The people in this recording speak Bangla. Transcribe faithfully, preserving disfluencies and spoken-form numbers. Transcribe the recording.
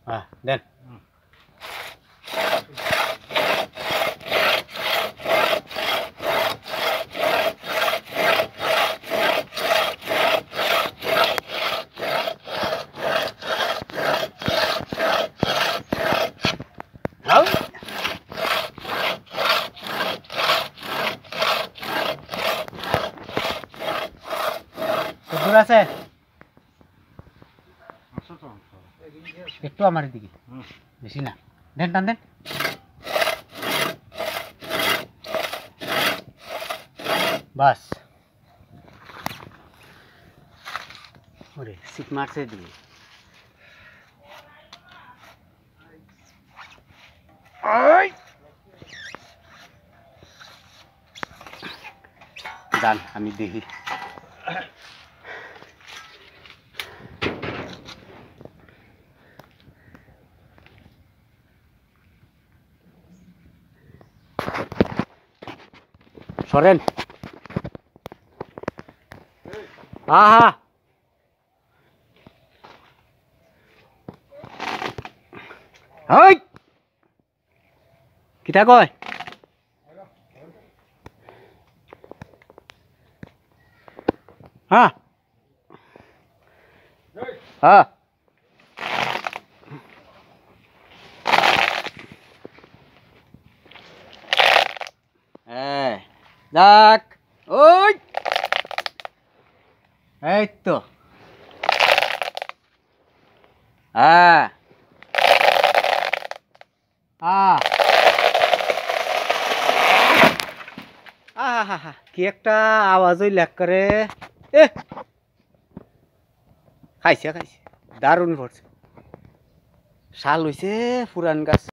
হ্যাঁ দেন দূর আছে একটু আমার দিকে বেশি না দেন টান দেন বাস ওরে সিট মারছে দিকে দান আমি দেখি সরেন হ্যাঁ হ্যাঁ হই কিটা কয় হ্যাঁ হ্যাঁ হ্যাঁ দেখ ওই এই তো হ্যাঁ আহ আহা কি একটা আওয়াজ ওই লেখ করে এ খাইছে খাইছে দারুণ পড়ছে শাল হইছে পুরান গাছ